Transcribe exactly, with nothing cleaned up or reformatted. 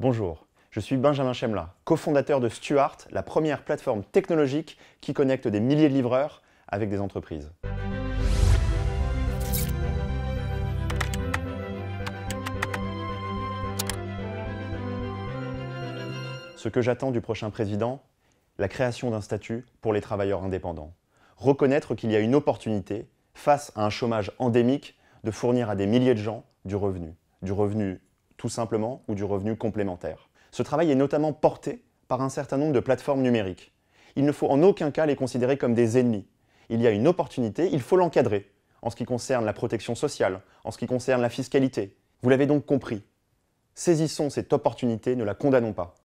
Bonjour, je suis Benjamin Chemla, cofondateur de Stuart, la première plateforme technologique qui connecte des milliers de livreurs avec des entreprises. Ce que j'attends du prochain président, la création d'un statut pour les travailleurs indépendants. Reconnaître qu'il y a une opportunité, face à un chômage endémique, de fournir à des milliers de gens du revenu. Du revenu tout simplement ou du revenu complémentaire. Ce travail est notamment porté par un certain nombre de plateformes numériques. Il ne faut en aucun cas les considérer comme des ennemis. Il y a une opportunité, il faut l'encadrer, en ce qui concerne la protection sociale, en ce qui concerne la fiscalité. Vous l'avez donc compris. Saisissons cette opportunité, ne la condamnons pas.